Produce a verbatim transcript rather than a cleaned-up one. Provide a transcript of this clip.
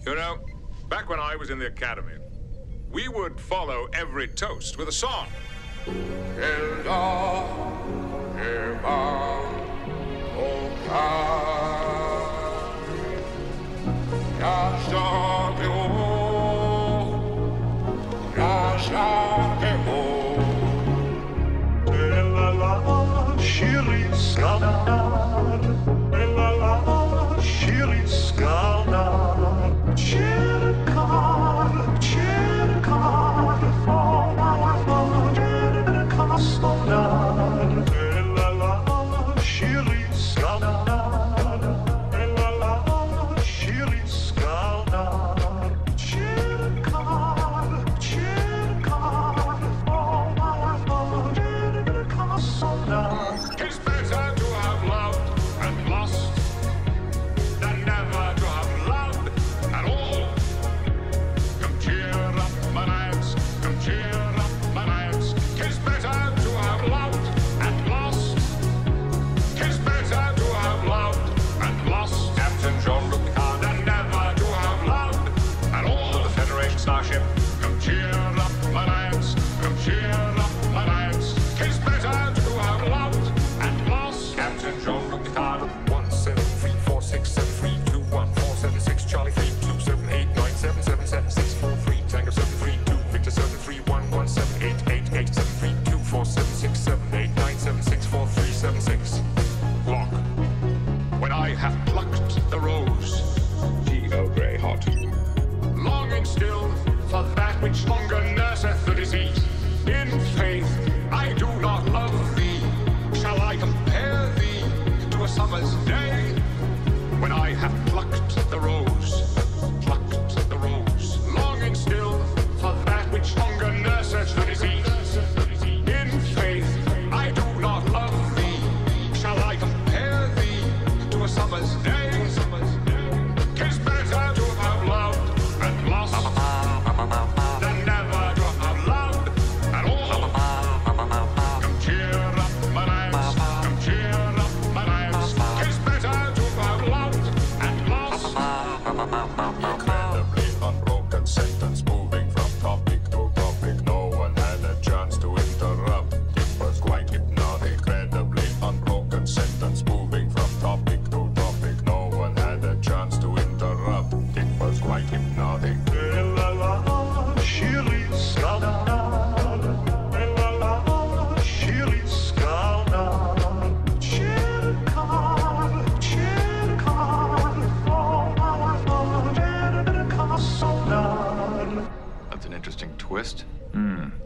You know, back when I was in the academy, we would follow every toast with a song. It's better to have loved and lost than never to have loved at all. Come cheer up, my lads, come cheer up, my lads. 'Tis better to have loved and lost. 'Tis better to have loved and lost. Captain Jean-Luc Picard, than never to have loved at all. The Federation starship, come cheer up, my lads, come cheer up, my lads. 'Tis better to have loved and lost. Captain Jean-Luc Picard. One seven three four six seven three two one four seven six Charlie three two seven eight nine seven seven seven six four three Tango seven three two Victor seven three one one seven eight eight eight seven three two four seven six seven eight nine seven six four three seven six. Lock. When I have plucked the rose, G. Earl Grey hot. longing still for that which longer nurseth the disease. In faith, I do not love thee. Shall I compare thee to a summer's day? When I have plucked the rose, plucked the rose, longing still for that which longer nurseth the disease. In faith, I do not love thee. Shall I compare thee to a summer's day? 'Tis better to have loved and lost than never to have loved at all. Come cheer up, my lads, come cheer up, my lads. 'Tis better to have loved and lost. Incredibly unbroken sentence, moving from topic to topic. No one had a chance to interrupt. It was quite hypnotic. Incredibly unbroken sentence, moving from topic to topic. No one had a chance to interrupt. It was quite hypnotic. That's an interesting twist. Hmm.